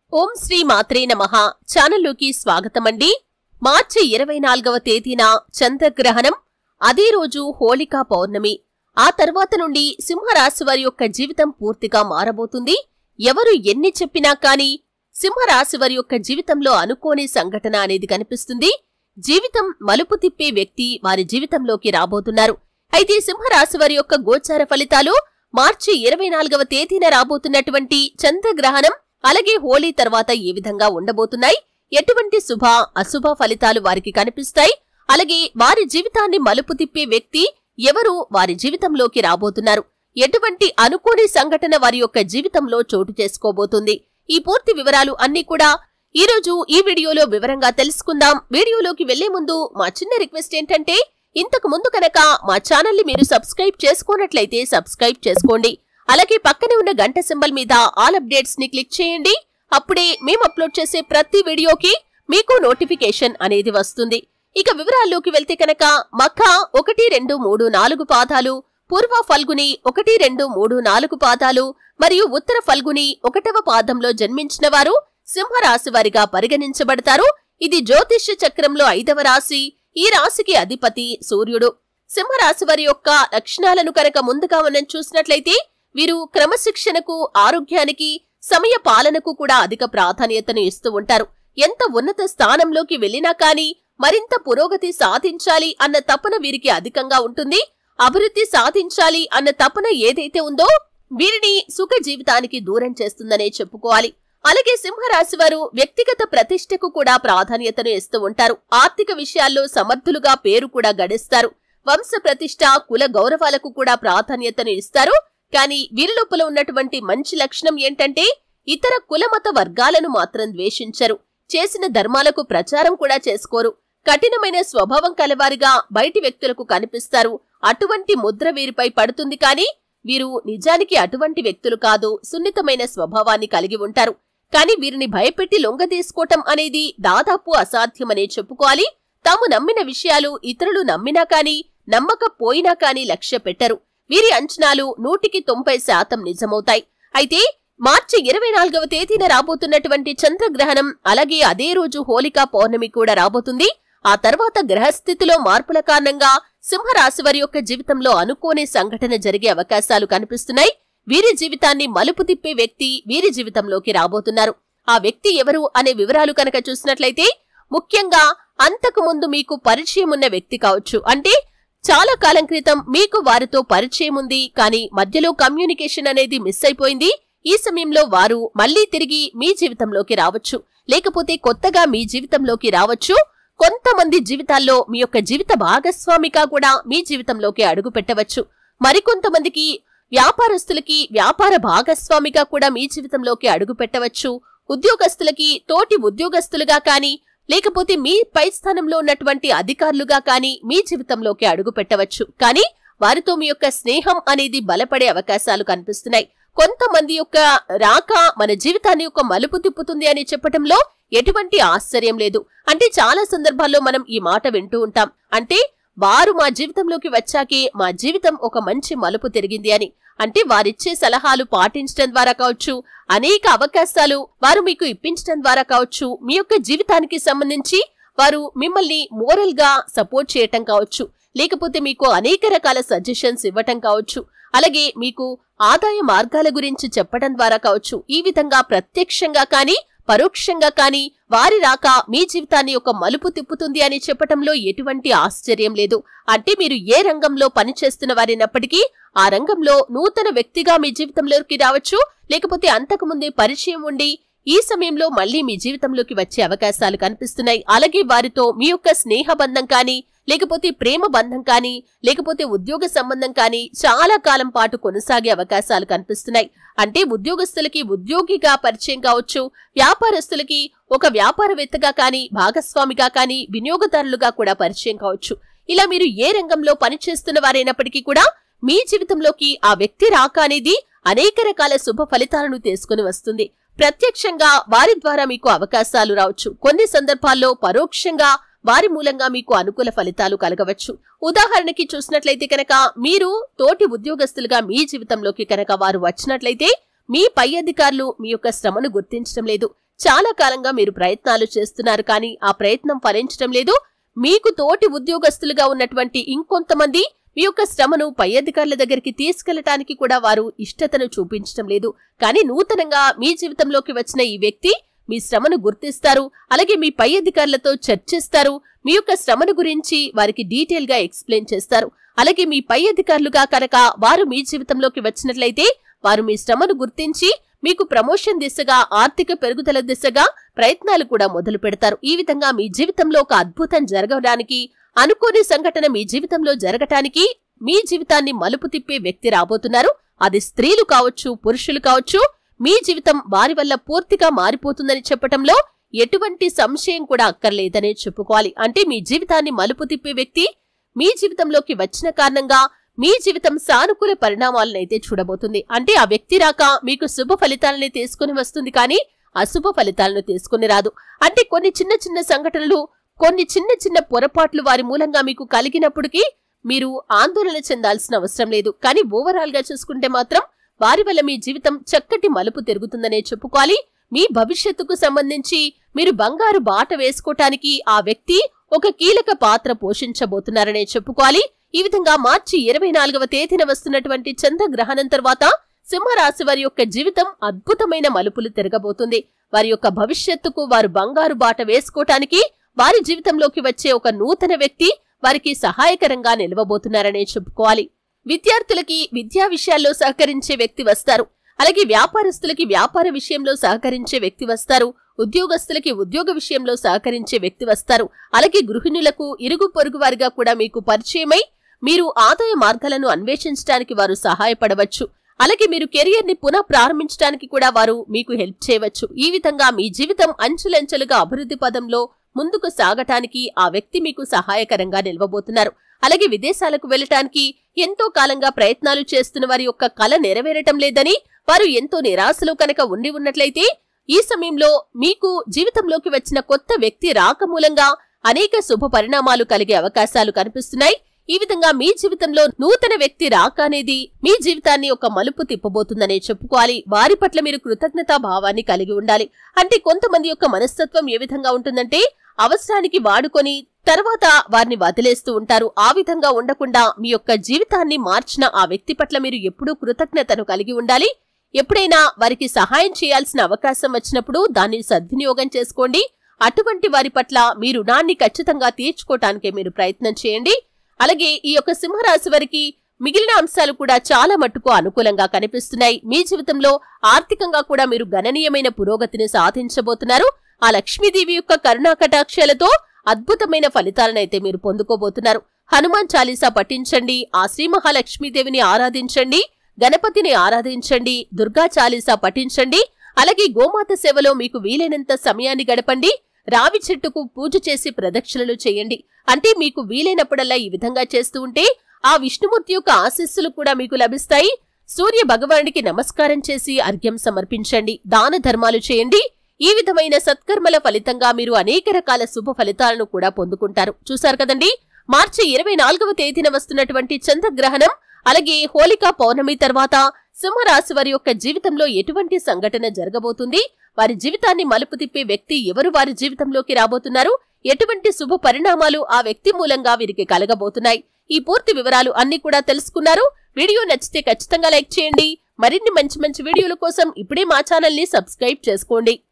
ఓం శ్రీ మాత్రే నమః ఛానల్లోకి స్వాగతమండి. మార్చి 24వ తేదీన చంద్రగ్రహణం, అదే రోజు హోళికా పౌర్ణమి. ఆ తర్వాత నుండి సింహరాశి వారి యొక్క జీవితం పూర్తిగా మారబోతుంది. ఎవరు ఎన్ని చెప్పినా కానీ సింహరాశి వారి యొక్క జీవితంలో అనుకోని సంఘటన అనేది కనిపిస్తుంది. జీవితం మలుపు తిప్పే వ్యక్తి వారి జీవితంలోకి రాబోతున్నారు. అయితే సింహరాశి వారి యొక్క గోచార ఫలితాలు మార్చి 24వ తేదీన రాబోతున్నటువంటి చంద్రగ్రహణం అలాగే హోళీ తర్వాత ఏ విధంగా ఉండబోతున్నాయి, ఎటువంటి శుభ అశుభ ఫలితాలు వారికి కనిపిస్తాయి, అలాగే వారి జీవితాన్ని మలుపు తిప్పే వ్యక్తి ఎవరు వారి జీవితంలోకి రాబోతున్నారు, ఎటువంటి అనుకోని సంఘటన వారి యొక్క జీవితంలో చోటు చేసుకోబోతుంది, ఈ పూర్తి వివరాలు అన్ని కూడా ఈ రోజు ఈ వీడియోలో వివరంగా తెలుసుకుందాం. వీడియోలోకి వెళ్లే ముందు మా చిన్న రిక్వెస్ట్ ఏంటంటే, ఇంతకు ముందు కనుక మా ఛానల్ ని మీరు సబ్స్క్రైబ్ చేసుకోనట్లయితే సబ్స్క్రైబ్ చేసుకోండి. అలాగే పక్కనే ఉన్న గంట సింబల్ మీద ఆల్ అప్డేట్స్ ని క్లిక్ చేయండి. అప్పుడే మేము అప్లోడ్ చేసే ప్రతి వీడియోకి మీకు నోటిఫికేషన్ అనేది వస్తుంది. ఇక వివరాల్లోకి వెళ్తే కనుక మఖ 1, 2, 3, 4 పాదాలు, పూర్వ ఫల్గుని 1, 2, 3, 4 పాదాలు మరియు ఉత్తర ఫల్గుని 1వ పాదంలో జన్మించిన వారు సింహరాశి వారిగా పరిగణించబడతారు. ఇది జ్యోతిష్య చక్రంలో 5వ రాశి. ఈ రాశికి అధిపతి సూర్యుడు. సింహరాశి వారి యొక్క లక్షణాలను కనుక ముందుగా మనం చూసినట్లయితే వీరు క్రమశిక్షణకు, ఆరోగ్యానికి, సమయ పాలనకు కూడా అధిక ప్రాధాన్యతను ఇస్తూ ఉంటారు. ఎంత ఉన్నత స్థానంలోకి వెళ్లినా కానీ మరింత పురోగతి సాధించాలి అన్న తపన వీరికి అధికంగా ఉంటుంది. అభివృద్ధి సాధించాలి అన్న తపన ఏదైతే ఉందో వీరిని సుఖ జీవితానికి దూరం చేస్తుందనే చెప్పుకోవాలి. అలాగే సింహరాశి వారు వ్యక్తిగత ప్రతిష్టకు కూడా ప్రాధాన్యతను ఇస్తూ ఉంటారు. ఆర్థిక విషయాల్లో సమర్థులుగా పేరు కూడా గడిస్తారు. వంశ ప్రతిష్ట, కుల గౌరవాలకు కూడా ప్రాధాన్యతను ఇస్తారు. కానీ వీరి లోపల ఉన్నటువంటి మంచి లక్షణం ఏంటంటే ఇతర కులమత వర్గాలను మాత్రం ద్వేషించరు. చేసిన ధర్మాలకు ప్రచారం కూడా చేసుకోరు. కఠినమైన స్వభావం కలవారిగా బయటి వ్యక్తులకు కనిపిస్తారు. అటువంటి ముద్ర వీరిపై పడుతుంది. కానీ వీరు నిజానికి అటువంటి వ్యక్తులు కాదు. సున్నితమైన స్వభావాన్ని కలిగి ఉంటారు. కానీ వీరిని భయపెట్టి లొంగదీసుకోవటం అనేది దాదాపు అసాధ్యమనే చెప్పుకోవాలి. తాము నమ్మిన విషయాలు ఇతరులు నమ్మినా కానీ నమ్మకపోయినా కానీ లక్ష్య పెట్టరు. వీరి అంచనాలు 100% నిజమవుతాయి. అయితే మార్చి 24వ తేదీన రాబోతున్నటువంటి చంద్రగ్రహణం అలాగే అదే రోజు హోళికా పౌర్ణమి కూడా రాబోతుంది. ఆ తర్వాత గ్రహస్థితిలో మార్పుల కారణంగా సింహరాశి వారి యొక్క జీవితంలో అనుకోని సంఘటన జరిగే అవకాశాలు కనిపిస్తున్నాయి. వీరి జీవితాన్ని మలుపు తిప్పే వ్యక్తి వీరి జీవితంలోకి రాబోతున్నారు. ఆ వ్యక్తి ఎవరు అనే వివరాలు కనుక చూసినట్లయితే ముఖ్యంగా అంతకు ముందు మీకు పరిచయం ఉన్న వ్యక్తి కావచ్చు. అంటే చాలా కాలం క్రితం మీకు వారితో పరిచయం ఉంది, కానీ మధ్యలో కమ్యూనికేషన్ అనేది మిస్ అయిపోయింది. ఈ సమయంలో వారు మళ్లీ తిరిగి మీ జీవితంలోకి రావచ్చు, లేకపోతే కొత్తగా మీ జీవితంలోకి రావచ్చు. కొంతమంది జీవితాల్లో మీ యొక్క జీవిత భాగస్వామిగా కూడా మీ జీవితంలోకి అడుగు పెట్టవచ్చు. మరికొంతమందికి వ్యాపారస్తులకి వ్యాపార భాగస్వామిగా కూడా మీ జీవితంలోకి అడుగు పెట్టవచ్చు. ఉద్యోగస్తులకి తోటి ఉద్యోగస్తులుగా కానీ లేకపోతే మీ పై స్థానంలో ఉన్నటువంటి అధికారులుగా కానీ మీ జీవితంలోకి అడుగు పెట్టవచ్చు. కానీ వారితో మీ యొక్క స్నేహం అనేది బలపడే అవకాశాలు కనిపిస్తున్నాయి. కొంతమంది యొక్క రాక మన జీవితాన్ని యొక్క మలుపు తిప్పుతుంది అని చెప్పటంలో ఎటువంటి ఆశ్చర్యం లేదు. అంటే చాలా సందర్భాల్లో మనం ఈ మాట వింటూ ఉంటాం. అంటే వారు మా జీవితంలోకి వచ్చాకే మా జీవితం ఒక మంచి మలుపు తిరిగింది అని. అంటే వారిచ్చే సలహాలు పాటించడం ద్వారా కావచ్చు, అనేక అవకాశాలు వారు మీకు ఇప్పించడం ద్వారా కావచ్చు, మీ యొక్క జీవితానికి సంబంధించి వారు మిమ్మల్ని మోరల్ గా సపోర్ట్ చేయటం కావచ్చు, లేకపోతే మీకు అనేక రకాల సజెషన్స్ ఇవ్వటం కావచ్చు, అలాగే మీకు ఆదాయ మార్గాల గురించి చెప్పడం ద్వారా కావచ్చు. ఈ విధంగా ప్రత్యక్షంగా కానీ పరోక్షంగా కానీ వారి రాక మీ జీవితాన్ని ఒక మలుపు తిప్పుతుంది అని చెప్పటంలో ఎటువంటి ఆశ్చర్యం లేదు. అంటే మీరు ఏ రంగంలో పనిచేస్తున్న వారైనప్పటికీ ఆ రంగంలో నూతన వ్యక్తిగా మీ జీవితంలోకి రావచ్చు, లేకపోతే అంతకుముందే పరిచయం ఉండి ఈ సమయంలో మళ్లీ మీ జీవితంలోకి వచ్చే అవకాశాలు కనిపిస్తున్నాయి. అలాగే వారితో మీ యొక్క స్నేహ బంధం కానీ లేకపోతే ప్రేమ బంధం కానీ లేకపోతే ఉద్యోగ సంబంధం కానీ చాలా కాలం పాటు కొనసాగే అవకాశాలు కనిపిస్తున్నాయి. అంటే ఉద్యోగస్తులకి ఉద్యోగిగా పరిచయం కావచ్చు, వ్యాపారస్తులకి ఒక వ్యాపారవేత్తగా కానీ భాగస్వామిగా కానీ వినియోగదారులుగా కూడా పరిచయం కావచ్చు. ఇలా మీరు ఏ రంగంలో పనిచేస్తున్న వారైనప్పటికీ కూడా మీ జీవితంలోకి ఆ వ్యక్తి రాక అనేది అనేక రకాల శుభ ఫలితాలను తీసుకుని వస్తుంది. ప్రత్యక్షంగా వారి ద్వారా మీకు అవకాశాలు రావచ్చు. కొన్ని సందర్భాల్లో పరోక్షంగా వారి మూలంగా మీకు అనుకూల ఫలితాలు కలగవచ్చు. ఉదాహరణకి చూసినట్లయితే కనుక మీరు తోటి ఉద్యోగస్తులుగా మీ జీవితంలోకి కనుక వారు వచ్చినట్లయితే మీ పై అధికారులు మీ యొక్క శ్రమను గుర్తించడం లేదు. చాలా కాలంగా మీరు ప్రయత్నాలు చేస్తున్నారు కానీ ఆ ప్రయత్నం ఫలించడం లేదు. మీకు తోటి ఉద్యోగస్తులుగా ఉన్నటువంటి ఇంకొంతమంది మీ యొక్క శ్రమను పై అధికారుల దగ్గరికి తీసుకెళ్లటానికి కూడా వారు ఇష్టతను చూపించడం లేదు. కానీ నూతనంగా మీ జీవితంలోకి వచ్చిన ఈ వ్యక్తి మీ శ్రమను గుర్తిస్తారు. అలాగే మీ పై అధికారులతో చర్చిస్తారు. మీ యొక్క శ్రమను గురించి వారికి డీటెయిల్ గా ఎక్స్ప్లెయిన్ చేస్తారు. అలాగే మీ పై అధికారులుగా కనుక వారు మీ జీవితంలోకి వచ్చినట్లయితే వారు మీ శ్రమను గుర్తించి మీకు ప్రమోషన్ దిశగా, ఆర్థిక పెరుగుదల దిశగా ప్రయత్నాలు కూడా మొదలు పెడతారు. ఈ విధంగా మీ జీవితంలో ఒక అద్భుతం జరగడానికి, అనుకోని సంఘటన మీ జీవితంలో జరగటానికి, మీ జీవితాన్ని మలుపు తిప్పే వ్యక్తి రాబోతున్నారు. అది స్త్రీలు కావచ్చు, పురుషులు కావచ్చు. మీ జీవితం వారి వల్ల పూర్తిగా మారిపోతుందని చెప్పటంలో ఎటువంటి సంశయం కూడా అక్కర్లేదనే చెప్పుకోవాలి. అంటే మీ జీవితాన్ని మలుపు తిప్పే వ్యక్తి మీ జీవితంలోకి వచ్చిన కారణంగా మీ జీవితం సానుకూల పరిణామాలనైతే చూడబోతుంది. అంటే ఆ వ్యక్తి రాక మీకు శుభ ఫలితాలని తీసుకుని వస్తుంది కానీ అశుభ ఫలితాలను తీసుకుని రాదు. అంటే కొన్ని చిన్న చిన్న సంఘటనలు, కొన్ని చిన్న చిన్న పొరపాట్లు వారి మూలంగా మీకు కలిగినప్పటికీ మీరు ఆందోళన చెందాల్సిన అవసరం లేదు. కానీ ఓవరాల్ గా చూసుకుంటే మాత్రం వారి వల్ల మీ జీవితం చక్కటి మలుపు తిరుగుతుందనే చెప్పుకోవాలి. మీ భవిష్యత్తుకు సంబంధించి మీరు బంగారు బాట వేసుకోవటానికి ఆ వ్యక్తి ఒక కీలక పాత్ర పోషించబోతున్నారనే చెప్పుకోవాలి. ఈ విధంగా మార్చి 24వ తేదీన వస్తున్నటువంటి చంద్రగ్రహణం తర్వాత సింహరాశి వారి యొక్క జీవితం అద్భుతమైన మలుపులు తిరగబోతుంది. వారి యొక్క భవిష్యత్తుకు వారు బంగారు బాట వేసుకోవటానికి వారి జీవితంలోకి వచ్చే ఒక నూతన వ్యక్తి వారికి సహాయకరంగా నిలవబోతున్నారనే చెప్పుకోవాలి. విద్యార్థులకి విద్యా విషయాల్లో సహకరించే వ్యక్తి వస్తారు. అలాగే వ్యాపారస్తులకి వ్యాపార విషయంలో సహకరించే వ్యక్తి వస్తారు. ఉద్యోగస్తులకి ఉద్యోగ విషయంలో సహకరించే వ్యక్తి వస్తారు. అలాగే గృహిణులకు ఇరుగు పొరుగు వారిగా కూడా మీకు పరిచయమై మీరు ఆదాయ మార్గాలను అన్వేషించడానికి వారు సహాయపడవచ్చు. అలాగే మీరు కెరియర్ ని పునః ప్రారంభించడానికి కూడా వారు మీకు హెల్ప్ చేయవచ్చు. ఈ విధంగా మీ జీవితం అంచులంచెలుగా అభివృద్ధి పదంలో ముందుకు సాగటానికి ఆ వ్యక్తి మీకు సహాయకరంగా నిలవబోతున్నారు. అలాగే విదేశాలకు వెళ్లటానికి ఎంతో కాలంగా ప్రయత్నాలు చేస్తున్న వారి యొక్క కల నెరవేరటం లేదని వారు ఎంతో నిరాశలో కనుక ఉండి ఉన్నట్లయితే ఈ సమయంలో మీకు జీవితంలోకి వచ్చిన కొత్త వ్యక్తి రాక మూలంగా అనేక శుభ పరిణామాలు కలిగే అవకాశాలు కనిపిస్తున్నాయి. ఈ విధంగా మీ జీవితంలో నూతన వ్యక్తి రాక అనేది మీ జీవితాన్ని ఒక మలుపు తిప్పబోతుందనే చెప్పుకోవాలి. వారి పట్ల మీరు కృతజ్ఞతా భావాన్ని కలిగి ఉండాలి. అంటే కొంతమంది యొక్క మనస్తత్వం ఏ విధంగా ఉంటుందంటే అవసరానికి వాడుకొని తర్వాత వారిని వదిలేస్తూ ఉంటారు. ఆ విధంగా ఉండకుండా మీ యొక్క జీవితాన్ని మార్చిన ఆ వ్యక్తి పట్ల మీరు ఎప్పుడూ కృతజ్ఞతను కలిగి ఉండాలి. ఎప్పుడైనా వారికి సహాయం చేయాల్సిన అవకాశం వచ్చినప్పుడు దాన్ని సద్వినియోగం చేసుకోండి. అటువంటి వారి పట్ల మీ రుణాన్ని ఖచ్చితంగా తీర్చుకోవటానికే మీరు ప్రయత్నం చేయండి. అలాగే ఈ యొక్క సింహరాశి వారికి మిగిలిన అంశాలు కూడా చాలా మట్టుకు అనుకూలంగా కనిపిస్తున్నాయి. మీ జీవితంలో ఆర్థికంగా కూడా మీరు గణనీయమైన పురోగతిని సాధించబోతున్నారు. ఆ లక్ష్మీదేవి యొక్క కరుణా కటాక్షాలతో అద్భుతమైన ఫలితాలనైతే మీరు పొందుకోబోతున్నారు. హనుమాన్ చాలీసా పఠించండి, ఆ శ్రీ మహాలక్ష్మీదేవిని ఆరాధించండి, గణపతిని ఆరాధించండి, దుర్గా చాలీసా పఠించండి. అలాగే గోమాత సేవలో మీకు వీలైనంత సమయాన్ని గడపండి. రావి చెట్టుకు పూజ చేసి ప్రదక్షిణలు చేయండి. అంటే మీకు వీలైనప్పుడల్లా ఈ విధంగా చేస్తూ ఉంటే ఆ విష్ణుమూర్తి యొక్క ఆశీస్సులు కూడా మీకు లభిస్తాయి. సూర్య భగవానుడికి నమస్కారం చేసి అర్ఘ్యం సమర్పించండి, దాన ధర్మాలు చేయండి. ఈ విధమైన సత్కర్మల ఫలితంగా మీరు అనేక రకాల శుభ ఫలితాలను కూడా పొందుకుంటారు. చూశారు కదండి, మార్చి 24వ తేదీన వస్తున్నటువంటి చంద్రగ్రహణం అలాగే హోళికా పౌర్ణమి తర్వాత సింహరాశి వారి యొక్క జీవితంలో ఎటువంటి సంఘటన జరగబోతుంది, వారి జీవితాన్ని మలుపు తిప్పే వ్యక్తి ఎవరు వారి జీవితంలోకి రాబోతున్నారు, ఎటువంటి శుభ పరిణామాలు ఆ వ్యక్తి మూలంగా వీరికి కలగబోతున్నాయి, ఈ పూర్తి వివరాలు అన్ని కూడా తెలుసుకున్నారు. వీడియో నచ్చితే ఖచ్చితంగా లైక్ చేయండి. మరిన్ని మంచి మంచి వీడియోల కోసం ఇప్పుడే మా ఛానల్ ని సబ్స్క్రైబ్ చేసుకోండి.